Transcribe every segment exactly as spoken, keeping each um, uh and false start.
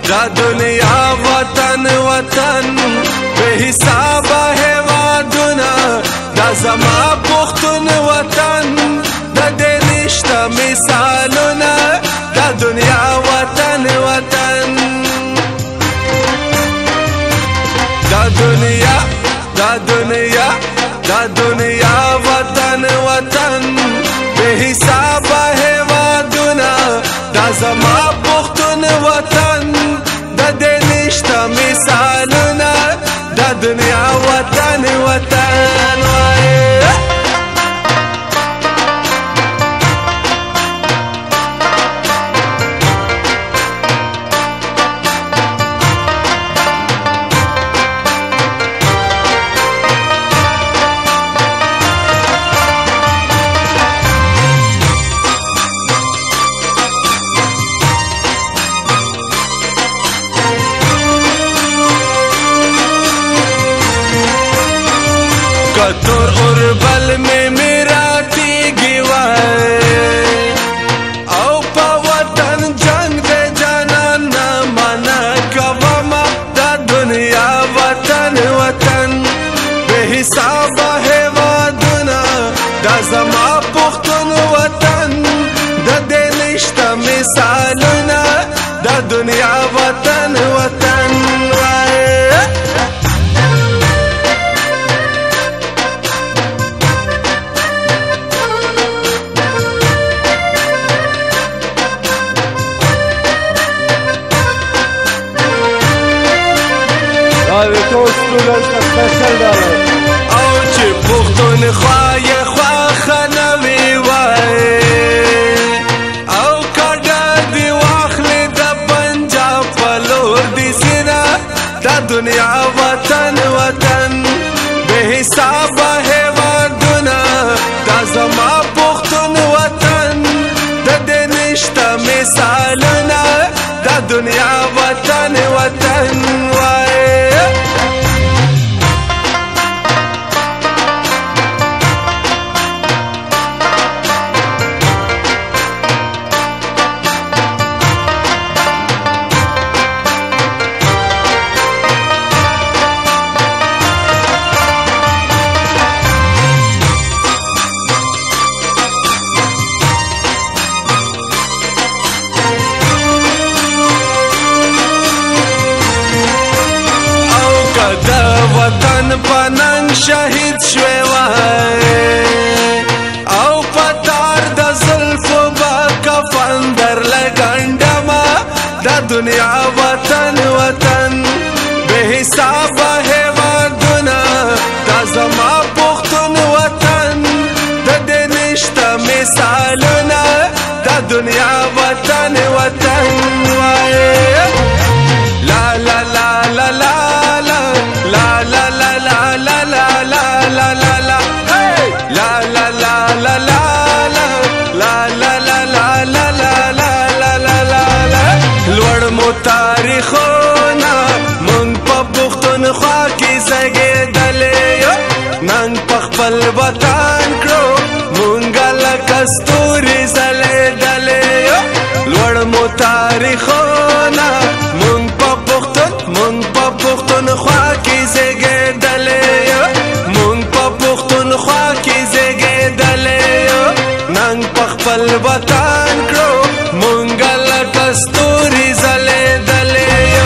دا دنیا وطن وطن بے حساب هیوادونه دا زما پښتون وطن د دې نشته مثالونه دا دنیا وطن وطن دا دنیا دا دنیا دا دنیا وطن وطن بے حساب هیوادونه دا زما پښتون وطن د دې نشته مثالونه دا دنیا وطن وطن وای کتور اوربل میں میرا تیگی وائے او پا وطن جنگ دے جانا نا مانا کواما دا دنیا وطن وطن بے حساب هیوادونه دا زما پښتون وطن دا دې نشته مثالونه دا دنیا وطن وطن وائے او چې پښتون خوای خواخه نوي وای او کډه دی واخلې د پنجاب په لور دي سینا دا دنیا وطن وطن بے حساب هیوادونه دا زما پښتون وطن د دې نشته مثالونه دا دنیا وطن وطن وای وطن پننګ شهید شوی وای او پتار د زلفو با کفن در لګنډما دا دنیا وطن وطن بے حساب هیوادونه دا زما پښتون وطن د دې نشته مثالونه دا دنیا وطن وطن وای لا لا لا لا لا La la la la la la la la la la hey la la la la la la la la la la la la la la la la la لوړ مو تاریخونه مونږ په پښتونخوا کې زیږېدلې نن په خپل وطن کړو مونږ لکه ستوري ځلېدلې لوړ مو تاریخونه مونږ په پښتون مونږ په پښتونخوا کې زیږېدلې مونږ په پښتونخوا کې زیږېدلې نن په خپل وطن کړو مونږ لکه ستوري ځلېدلې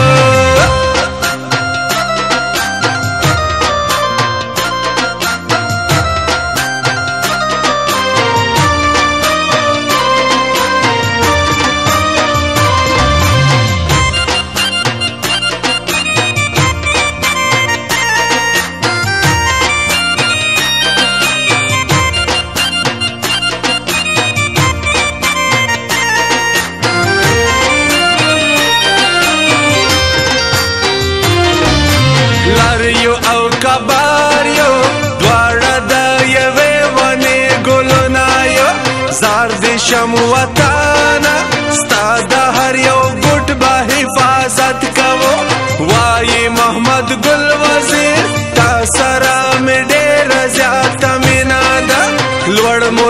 شم وطن ستا د هر یو ګټ به حفاظت کوو وایي محمد ګل وزیر تا سره مې ډېره زیاته مینه ده لوړ مو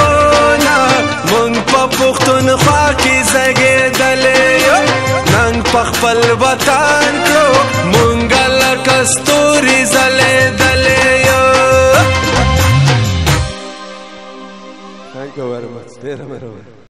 تاریخونه مونږ په پښتونخوا کې زیږېدلې یو ننګ پخپل وطن کړو مونږ لکه ستوري ځلېدلې یو. Thank you very much. ډېره مهرباني.